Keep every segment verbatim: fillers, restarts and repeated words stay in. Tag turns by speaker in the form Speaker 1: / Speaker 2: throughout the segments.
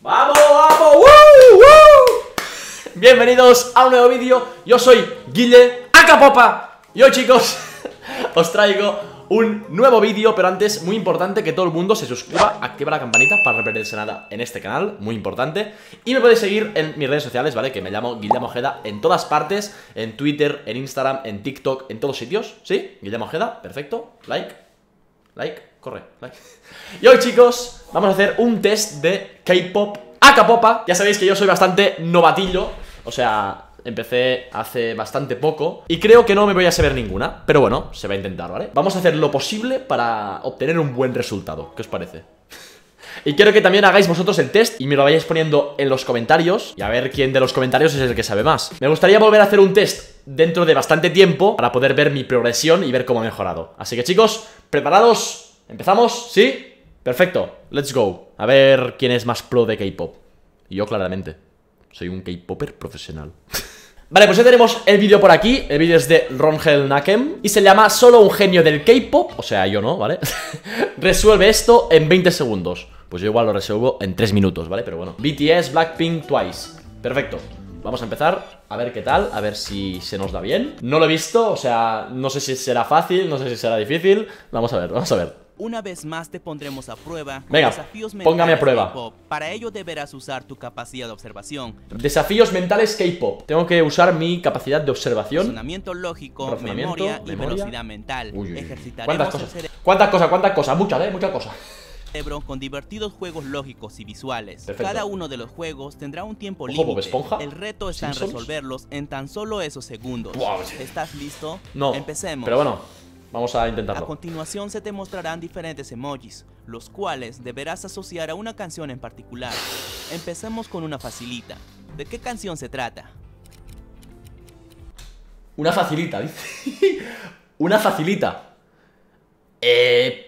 Speaker 1: ¡Vamos, vamos! ¡Woo! ¡Woo! Bienvenidos a un nuevo vídeo. Yo soy Guille Acapopa. Y hoy, chicos, os traigo un nuevo vídeo. Pero antes, muy importante que todo el mundo se suscriba, activa la campanita para no perderse nada en este canal, muy importante. Y me podéis seguir en mis redes sociales, ¿vale? Que me llamo Guillermo Ojeda en todas partes. En Twitter, en Instagram, en TikTok, en todos sitios. ¿Sí? Guillermo Ojeda, perfecto. Like, like, corre, like. Y hoy, chicos, vamos a hacer un test de K-pop Acapopa. Ya sabéis que yo soy bastante novatillo. O sea, empecé hace bastante poco y creo que no me voy a saber ninguna. Pero bueno, se va a intentar, ¿vale? Vamos a hacer lo posible para obtener un buen resultado. ¿Qué os parece? Y quiero que también hagáis vosotros el test y me lo vayáis poniendo en los comentarios. Y a ver quién de los comentarios es el que sabe más. Me gustaría volver a hacer un test dentro de bastante tiempo para poder ver mi progresión y ver cómo he mejorado. Así que, chicos, ¿preparados? ¿Empezamos? ¿Sí? Perfecto, let's go. A ver quién es más pro de K-pop. Y yo, claramente, soy un K-popper profesional. Vale, pues ya tenemos el vídeo por aquí. El vídeo es de Rongel Nakem y se llama Solo un genio del K-pop. O sea, yo no, ¿vale? Resuelve esto en veinte segundos. Pues yo igual lo resuelvo en tres minutos, ¿vale? Pero bueno, B T S, Blackpink, Twice. Perfecto, vamos a empezar, a ver qué tal, a ver si se nos da bien. No lo he visto, o sea, no sé si será fácil, no sé si será difícil. Vamos a ver, vamos a ver.
Speaker 2: Una vez más te pondremos a prueba.
Speaker 1: Venga,
Speaker 2: desafíos
Speaker 1: póngame a prueba.
Speaker 2: Para ello deberás usar tu capacidad de observación.
Speaker 1: Desafíos mentales K-pop. Tengo que usar mi capacidad de observación,
Speaker 2: razonamiento lógico,
Speaker 1: razonamiento,
Speaker 2: memoria y
Speaker 1: memoria.
Speaker 2: velocidad mental.
Speaker 1: Uy, uy, uy.
Speaker 2: Ejercitaremos
Speaker 1: ¿Cuántas
Speaker 2: el
Speaker 1: cosas?
Speaker 2: cerebro
Speaker 1: ¿Cuántas cosas? ¿Cuántas cosas? Muchas, ¿eh? Muchas cosas.
Speaker 2: con divertidos juegos lógicos y visuales.
Speaker 1: Perfecto.
Speaker 2: Cada uno de los juegos tendrá un tiempo
Speaker 1: Ojo, Bob
Speaker 2: límite.
Speaker 1: Esponja.
Speaker 2: El reto está en
Speaker 1: Simpsons.
Speaker 2: resolverlos en tan solo esos segundos.
Speaker 1: Buah,
Speaker 2: ¿Estás listo?
Speaker 1: No,
Speaker 2: Empecemos.
Speaker 1: pero bueno, vamos a
Speaker 2: A
Speaker 1: intentarlo.
Speaker 2: continuación se te mostrarán diferentes emojis, los cuales deberás asociar a una canción en particular. Empecemos con una facilita. ¿De qué canción se trata?
Speaker 1: Una facilita, dice. Una facilita. Eh...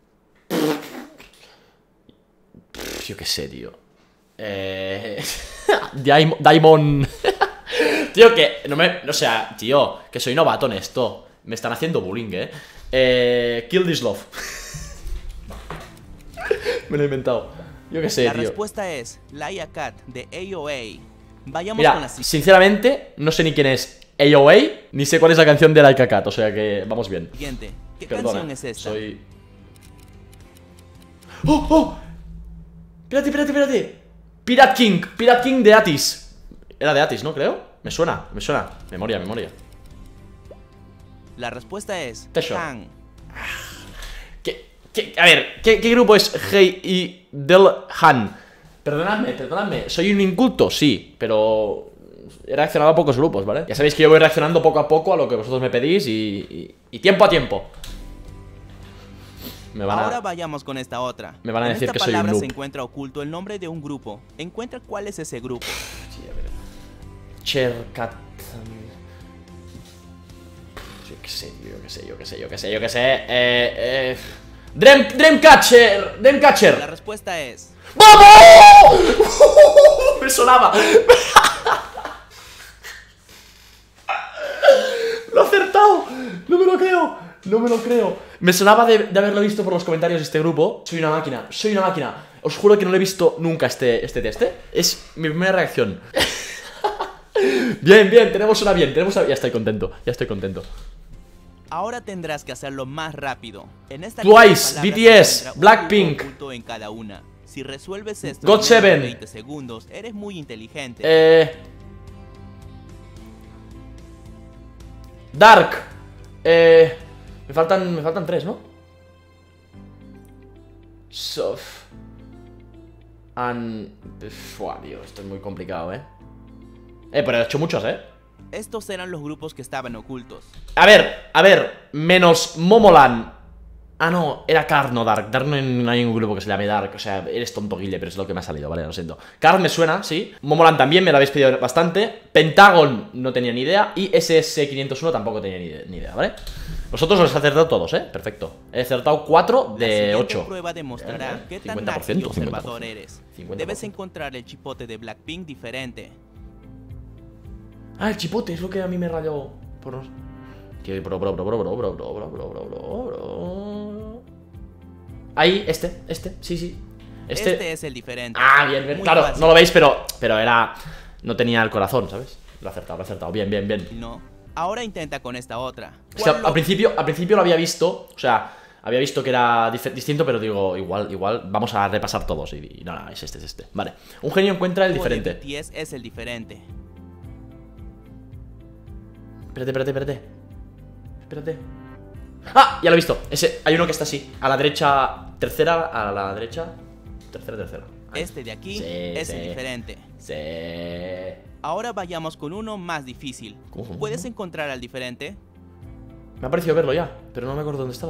Speaker 1: Yo qué sé, tío. Eh... Daimon... Daimon... Tío, que no me... O sea, tío, que soy novato en esto. Me están haciendo bullying, eh. Eh... Kill This Love. Me lo he inventado. Yo qué sé,
Speaker 2: La
Speaker 1: tío.
Speaker 2: respuesta es Laia Cat de A O A. Vayamos
Speaker 1: Mira,
Speaker 2: con la siguiente.
Speaker 1: sinceramente, no sé ni quién es A O A, ni sé cuál es la canción de Laika Cat, o sea que vamos bien.
Speaker 2: ¿Qué
Speaker 1: Perdona,
Speaker 2: canción es esta?
Speaker 1: soy... ¡Oh, oh! Espérate, espérate, espérate. Pirate King, Pirate King de Atis. Era de Atis, ¿no? Creo. Me suena, me suena. Memoria, memoria.
Speaker 2: La respuesta es
Speaker 1: Tesho.
Speaker 2: Han.
Speaker 1: ¿Qué, qué, a ver, ¿qué, ¿qué grupo es Hey y Del Han? Perdonadme, perdonadme. ¿Soy un inculto? Sí, pero he reaccionado a pocos grupos, ¿vale? Ya sabéis que yo voy reaccionando poco a poco a lo que vosotros me pedís y, y, y tiempo a tiempo. Me van a...
Speaker 2: Ahora vayamos con esta otra.
Speaker 1: Me van a
Speaker 2: En
Speaker 1: decir
Speaker 2: esta
Speaker 1: que soy un
Speaker 2: palabra
Speaker 1: noob.
Speaker 2: se encuentra oculto el nombre de un grupo. Encuentra cuál es ese grupo.
Speaker 1: Sí, a ver. Cherkat. Yo qué sé, tío, yo qué sé, yo qué sé, yo qué sé, yo qué sé. Eh, eh. Dream, Dreamcatcher,
Speaker 2: La
Speaker 1: Dreamcatcher.
Speaker 2: respuesta es
Speaker 1: ¡Vamos! Me sonaba. Lo he acertado. No me lo creo. No me lo creo. Me sonaba de, de haberlo visto por los comentarios de este grupo. Soy una máquina, soy una máquina. Os juro que no lo he visto nunca este, este test, ¿eh? Es mi primera reacción. Bien, bien, tenemos una bien, tenemos una... Ya estoy contento, ya estoy contento.
Speaker 2: Ahora tendrás que hacerlo más rápido. En esta
Speaker 1: Twice,
Speaker 2: lista de
Speaker 1: B
Speaker 2: palabras
Speaker 1: T
Speaker 2: se
Speaker 1: S,
Speaker 2: encuentra un
Speaker 1: Blackpink.
Speaker 2: grupo oculto en cada una. Si resuelves esto
Speaker 1: God
Speaker 2: en menos de
Speaker 1: Seven.
Speaker 2: veinte segundos, eres muy inteligente.
Speaker 1: Eh... Dark. Eh... Me faltan, me faltan tres, ¿no? Soft. And... Fua, tío, esto es muy complicado, ¿eh? Eh, pero he hecho muchos, ¿eh?
Speaker 2: Estos eran los grupos que estaban ocultos.
Speaker 1: A ver, a ver, menos Momoland. Ah, no, era Card, no Dark. Dark no hay, no hay un grupo que se llame Dark. O sea, eres tonto, Guille, pero es lo que me ha salido, vale, lo siento. Card me suena, sí. Momoland también, me lo habéis pedido bastante. Pentagon no tenía ni idea. Y S S quinientos uno tampoco tenía ni, ni idea, ¿vale? Vosotros los he acertado todos, ¿eh? Perfecto. He acertado cuatro de ocho.
Speaker 2: La prueba demostrará
Speaker 1: Eh,
Speaker 2: qué tan
Speaker 1: cincuenta por
Speaker 2: ágil
Speaker 1: ciento,
Speaker 2: y observador eres.
Speaker 1: cincuenta por ciento.
Speaker 2: Debes encontrar el chipote de Blackpink diferente.
Speaker 1: Ah, el chipote, es lo que a mí me rayó por los... Tío, bro, bro, bro, bro, bro, bro, bro, bro, bro, bro, bro, bro. Ahí, este, este, sí, sí. Este...
Speaker 2: Este es el diferente.
Speaker 1: Ah, bien, bien.
Speaker 2: Muy
Speaker 1: Claro,
Speaker 2: fácil.
Speaker 1: no lo veis, pero, pero era... No tenía el corazón, ¿sabes? Lo he acertado, lo he acertado. Bien, bien, bien.
Speaker 2: No. Ahora intenta con esta otra.
Speaker 1: O sea,
Speaker 2: ¿Cuál
Speaker 1: al
Speaker 2: lo-
Speaker 1: principio, al principio lo había visto, o sea, había visto que era dif- distinto, pero digo, igual, igual, vamos a repasar todos. Y, y no, no, es este, es este. Vale. Un genio encuentra el
Speaker 2: grupo de
Speaker 1: diferente.
Speaker 2: B T S es el diferente.
Speaker 1: Espérate, espérate, espérate. Espérate. ¡Ah! Ya lo he visto. Ese, hay uno que está así. A la derecha, tercera, a la derecha, tercera, tercera. Ahí.
Speaker 2: Este de aquí
Speaker 1: Sí,
Speaker 2: es
Speaker 1: sí.
Speaker 2: el diferente.
Speaker 1: Sí.
Speaker 2: Ahora vayamos con uno más difícil.
Speaker 1: ¿Cómo, cómo,
Speaker 2: ¿Puedes
Speaker 1: cómo?
Speaker 2: encontrar al diferente?
Speaker 1: Me ha parecido verlo ya, pero no me acuerdo dónde estaba.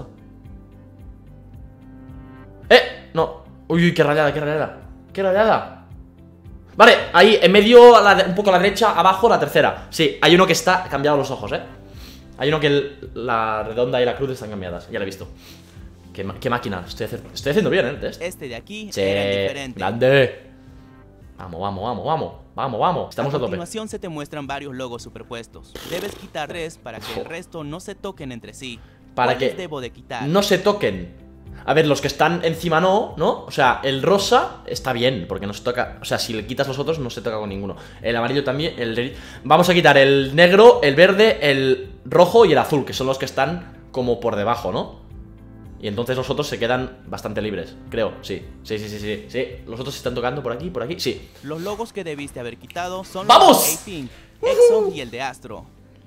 Speaker 1: ¡Eh! No. Uy, uy, qué rayada, qué rayada. Qué rayada. Vale, ahí, en medio, a la de- un poco a la derecha, abajo, la tercera. Sí, hay uno que está cambiado los ojos, ¿eh? Hay uno que el- la redonda y la cruz están cambiadas. Ya lo he visto. Qué, ma- qué máquina. Estoy, hacer- estoy haciendo bien, ¿eh? El test.
Speaker 2: Este de aquí
Speaker 1: Sí,
Speaker 2: era el diferente.
Speaker 1: grande. Vamos, vamos, vamos, vamos. Vamos, vamos. Estamos
Speaker 2: a
Speaker 1: a tope.
Speaker 2: continuación se te muestran varios logos superpuestos. Debes quitar tres para que el resto no se toquen entre sí.
Speaker 1: Para
Speaker 2: ¿Cuáles
Speaker 1: que
Speaker 2: debo de quitar?
Speaker 1: no se toquen. A ver, los que están encima no, ¿no? O sea, el rosa está bien, porque no se toca. O sea, si le quitas los otros, no se toca con ninguno. El amarillo también, el de- Vamos a quitar el negro, el verde, el rojo y el azul, que son los que están como por debajo, ¿no? Y entonces los otros se quedan bastante libres, creo, sí. Sí, sí, sí, sí, sí. Los otros se están tocando por aquí, por aquí, sí.
Speaker 2: Los logos que debiste haber quitado son
Speaker 1: ¡Vamos!
Speaker 2: los de A-Pink, EXO y el de Astro.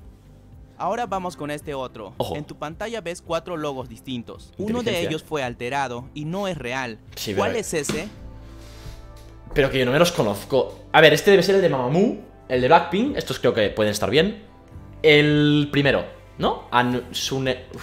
Speaker 2: Ahora vamos con este otro.
Speaker 1: Ojo.
Speaker 2: En tu pantalla ves cuatro logos distintos. Uno de
Speaker 1: Inteligencia.
Speaker 2: ellos fue alterado y no es real.
Speaker 1: Sí,
Speaker 2: ¿Cuál
Speaker 1: pero-
Speaker 2: es ese?
Speaker 1: Pero que yo no me los conozco. A ver, este debe ser el de Mamamoo, el de Blackpink. Estos creo que pueden estar bien. El primero, ¿no? Ansune... Uf.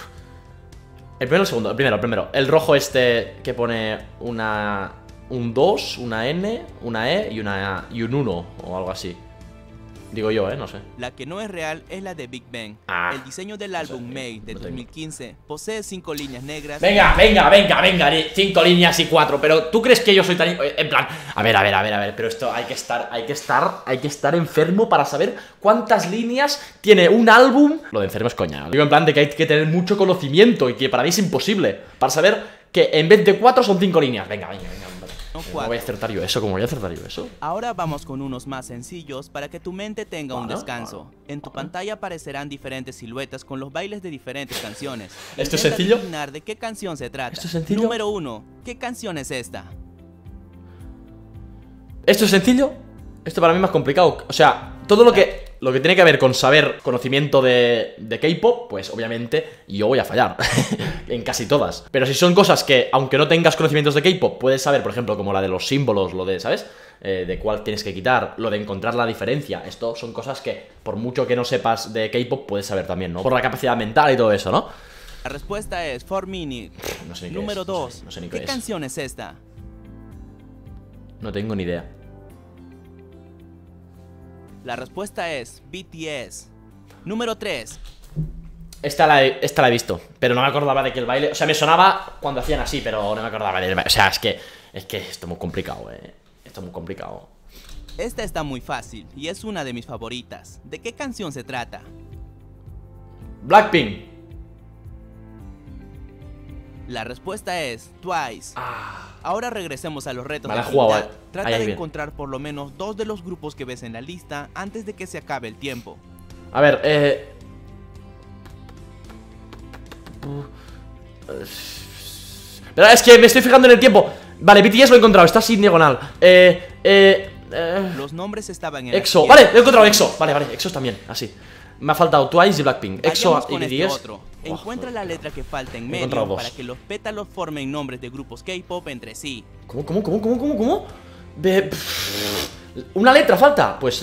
Speaker 1: El primero o el segundo, el primero, el primero. El rojo este que pone una... Un dos, una N, una E y, una, y un uno o algo así. Digo yo, ¿eh? No sé.
Speaker 2: La que no es real es la de Big Bang.
Speaker 1: Ah,
Speaker 2: el diseño del álbum
Speaker 1: sé,
Speaker 2: May de
Speaker 1: no tengo.
Speaker 2: dos mil quince posee cinco líneas negras.
Speaker 1: Venga, venga, venga, venga, ni- cinco líneas y cuatro. Pero ¿tú crees que yo soy tan... En plan, a ver, a ver, a ver, a ver. Pero esto hay que estar, hay que estar, hay que estar enfermo para saber cuántas líneas tiene un álbum. Lo de enfermo es coña. Digo en plan de que hay que tener mucho conocimiento y que para mí es imposible. Para saber que en vez de cuatro son cinco líneas. Venga, venga, venga. venga.
Speaker 2: No,
Speaker 1: ¿Cómo
Speaker 2: cuatro.
Speaker 1: voy a acertar yo eso? ¿Cómo voy a acertar yo eso?
Speaker 2: Ahora vamos con unos más sencillos para que tu mente tenga un
Speaker 1: Bueno,
Speaker 2: descanso.
Speaker 1: bueno,
Speaker 2: En tu
Speaker 1: bueno.
Speaker 2: pantalla aparecerán diferentes siluetas con los bailes de diferentes canciones.
Speaker 1: ¿Esto es
Speaker 2: Intenta
Speaker 1: sencillo?
Speaker 2: adivinar de qué canción se trata.
Speaker 1: ¿Esto es sencillo?
Speaker 2: Número uno. ¿Qué canción es esta?
Speaker 1: ¿Esto es sencillo? Esto para mí es más complicado. O sea, todo lo que, lo que tiene que ver con saber conocimiento de, de K-pop, pues obviamente yo voy a fallar en casi todas. Pero si son cosas que, aunque no tengas conocimientos de K-pop, puedes saber, por ejemplo, como la de los símbolos, lo de, ¿sabes? Eh, de cuál tienes que quitar, lo de encontrar la diferencia. Esto son cosas que, por mucho que no sepas de K-pop, puedes saber también, ¿no? Por la capacidad mental y todo eso, ¿no?
Speaker 2: La respuesta es four minute.
Speaker 1: No sé ni qué
Speaker 2: Número
Speaker 1: es, no sé-
Speaker 2: dos.
Speaker 1: no sé ni
Speaker 2: ¿Qué
Speaker 1: qué es.
Speaker 2: canción es esta?
Speaker 1: No tengo ni idea.
Speaker 2: La respuesta es B T S. Número tres.
Speaker 1: Esta la, he, esta la he visto, pero no me acordaba de que el baile... O sea, me sonaba cuando hacían así, pero no me acordaba del baile. O sea, es que, es que esto es muy complicado, eh. Esto es muy complicado.
Speaker 2: Esta está muy fácil y es una de mis favoritas. ¿De qué canción se trata?
Speaker 1: Blackpink.
Speaker 2: La respuesta es Twice.
Speaker 1: Ah,
Speaker 2: Ahora regresemos a los retos
Speaker 1: Me
Speaker 2: de
Speaker 1: la he jugado,
Speaker 2: agilidad.
Speaker 1: eh.
Speaker 2: Trata
Speaker 1: Ahí, ahí
Speaker 2: de
Speaker 1: viene.
Speaker 2: encontrar por lo menos dos de los grupos que ves en la lista antes de que se acabe el tiempo.
Speaker 1: a ver, eh... Pero es que me estoy fijando en el tiempo. Vale, B T S lo he encontrado, está así en diagonal. Eh, eh... eh...
Speaker 2: Los nombres estaban en la
Speaker 1: EXO,
Speaker 2: siguiente.
Speaker 1: vale, he encontrado EXO. Vale, vale, EXO también, así. Me ha faltado Twice y Blackpink. EXO
Speaker 2: Vayamos
Speaker 1: y
Speaker 2: con
Speaker 1: B T S.
Speaker 2: este otro. Encuentra la letra que falta en
Speaker 1: He
Speaker 2: medio
Speaker 1: encontrado dos.
Speaker 2: para que los pétalos formen nombres de grupos K-pop entre sí.
Speaker 1: ¿Cómo, cómo, cómo, cómo, cómo, cómo? Ve- pff, ¿Una letra falta? Pues...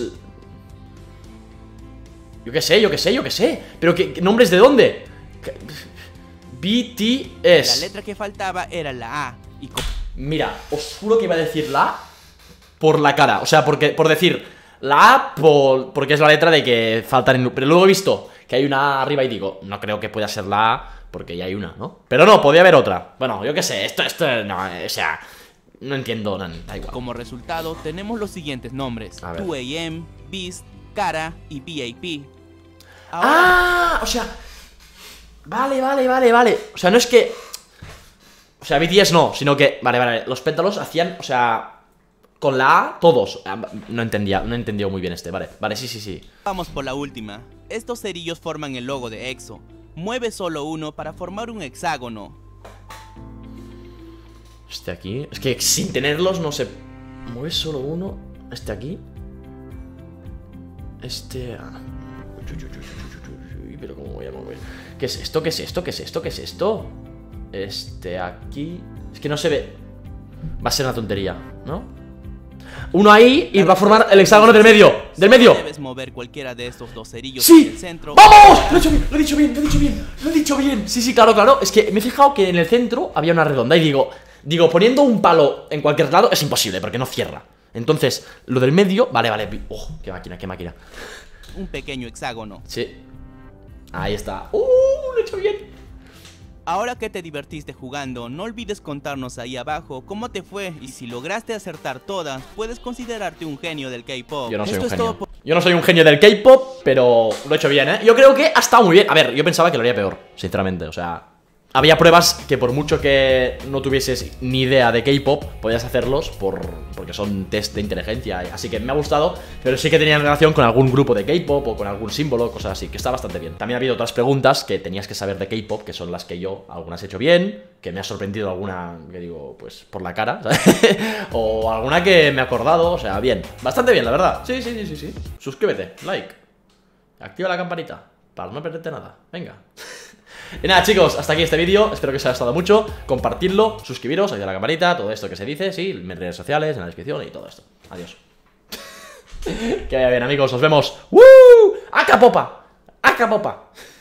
Speaker 1: Yo qué sé, yo qué sé, yo qué sé. ¿Pero qué, qué nombres de dónde? ¿Qué- B T
Speaker 2: La
Speaker 1: S.
Speaker 2: letra que faltaba era la A. Y co-
Speaker 1: Mira, os juro que iba a decir la A por la cara. O sea, porque, por decir la A por, porque es la letra de que faltan en... Pero luego he visto que hay una A arriba y digo, no creo que pueda ser la A porque ya hay una, ¿no? Pero no, podía haber otra. Bueno, yo qué sé, esto, esto, no, o sea... No entiendo, no, da igual.
Speaker 2: como resultado tenemos los siguientes nombres.
Speaker 1: A ver.
Speaker 2: dos A M, Beast, Cara y B A P. Ahora,
Speaker 1: ¡Ah! O sea... Vale, vale, vale, vale. O sea, no es que... O sea, B T S no, sino que, vale, vale, los pétalos hacían, o sea, con la A, todos. No entendía, no entendía muy bien este, vale, vale, sí, sí, sí.
Speaker 2: Vamos por la última. Estos cerillos forman el logo de EXO. Mueve solo uno para formar un hexágono.
Speaker 1: Este aquí, es que sin tenerlos no se mueve solo uno. Este aquí. Este... ah. Pero cómo voy a mover. ¿Qué es esto? ¿Qué es esto? ¿Qué es esto? ¿Qué es esto? Este aquí... Es que no se ve. Va a ser una tontería, ¿no? Uno ahí y va a formar el hexágono del medio. ¡Del medio!
Speaker 2: Debes mover cualquiera de estos dos cerillos
Speaker 1: ¡Sí!
Speaker 2: en el centro.
Speaker 1: ¡Vamos! Lo he dicho bien, lo he dicho bien, lo he dicho bien, lo he dicho bien. Sí, sí, claro, claro. Es que me he fijado que en el centro había una redonda y digo... Digo, poniendo un palo en cualquier lado es imposible porque no cierra. Entonces, lo del medio... Vale, vale. ¡Oh! ¡Qué máquina, qué máquina!
Speaker 2: Un pequeño hexágono.
Speaker 1: Sí. Ahí está. ¡Uh! Lo he hecho bien.
Speaker 2: Ahora que te divertiste jugando, no olvides contarnos ahí abajo cómo te fue y si lograste acertar todas, puedes considerarte un genio del K-pop.
Speaker 1: Yo no soy
Speaker 2: Esto
Speaker 1: un
Speaker 2: es
Speaker 1: genio.
Speaker 2: todo por...
Speaker 1: Yo no soy un genio del K-pop, pero lo he hecho bien, ¿eh? Yo creo que ha estado muy bien. A ver, yo pensaba que lo haría peor, sinceramente, o sea... Había pruebas que por mucho que no tuvieses ni idea de K-pop, podías hacerlos por, porque son test de inteligencia. Así que me ha gustado, pero sí que tenían relación con algún grupo de K-pop o con algún símbolo, cosas así, que está bastante bien. También ha habido otras preguntas que tenías que saber de K-pop, que son las que yo, algunas he hecho bien, que me ha sorprendido alguna, que digo, pues por la cara, ¿sabes? O alguna que me he acordado, o sea, bien. Bastante bien, la verdad. Sí, sí, sí, sí, sí. Suscríbete, like, activa la campanita, para no perderte nada. Venga. Y nada, chicos, hasta aquí este vídeo. Espero que os haya gustado mucho. Compartidlo, suscribiros, activar la campanita, todo esto que se dice, sí, en redes sociales, en la descripción y todo esto. Adiós. Que vaya bien, amigos, nos vemos. ¡Woo! ¡Aca popa! ¡Aca popa!